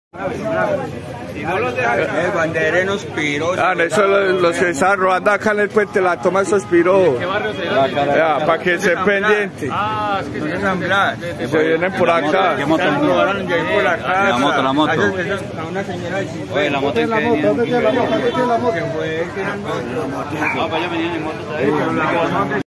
El bandere nos piró. Eso los que están rodando acá en el puente la toma esos piros. ¿Qué barrio será? Para que estén pendientes. Ah, es que ¿Dónde San Blas? Se vienen por acá. ¿Qué moto? La moto, la moto. Una señora Oye, la moto es que ¿Dónde tiene la moto? ¿Dónde tiene la moto? Que fue tirando. no, para allá venían en motos ahí.